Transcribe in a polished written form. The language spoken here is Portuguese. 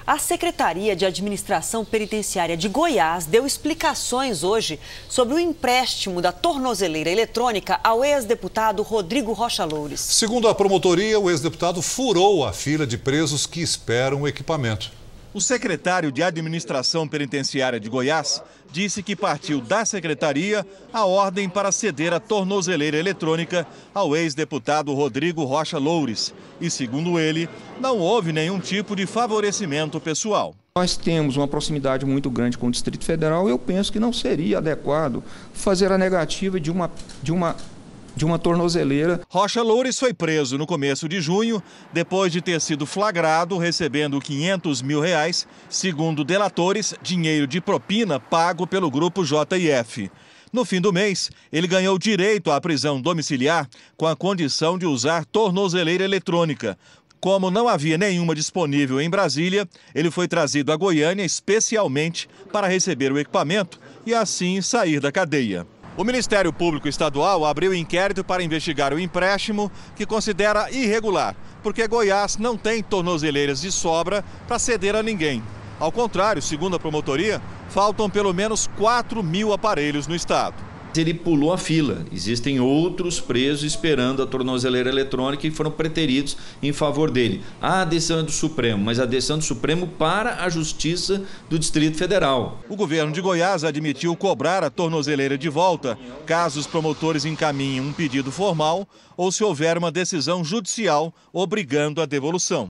A Secretaria de Administração Penitenciária de Goiás deu explicações hoje sobre o empréstimo da tornozeleira eletrônica ao ex-deputado Rodrigo Rocha Loures. Segundo a promotoria, o ex-deputado furou a fila de presos que esperam o equipamento. O secretário de Administração Penitenciária de Goiás disse que partiu da secretaria a ordem para ceder a tornozeleira eletrônica ao ex-deputado Rodrigo Rocha Loures. E, segundo ele, não houve nenhum tipo de favorecimento pessoal. Nós temos uma proximidade muito grande com o Distrito Federal e eu penso que não seria adequado fazer a negativa de uma tornozeleira. Rocha Loures foi preso no começo de junho, depois de ter sido flagrado recebendo R$500 mil, segundo delatores, dinheiro de propina pago pelo grupo JIF. No fim do mês, ele ganhou direito à prisão domiciliar com a condição de usar tornozeleira eletrônica. Como não havia nenhuma disponível em Brasília, ele foi trazido a Goiânia especialmente para receber o equipamento e assim sair da cadeia. O Ministério Público Estadual abriu inquérito para investigar o empréstimo, que considera irregular, porque Goiás não tem tornozeleiras de sobra para ceder a ninguém. Ao contrário, segundo a promotoria, faltam pelo menos 4 mil aparelhos no estado. Ele pulou a fila. Existem outros presos esperando a tornozeleira eletrônica e foram preteridos em favor dele. A decisão é do Supremo, mas a decisão do Supremo para a Justiça do Distrito Federal. O governo de Goiás admitiu cobrar a tornozeleira de volta, caso os promotores encaminhem um pedido formal ou se houver uma decisão judicial obrigando a devolução.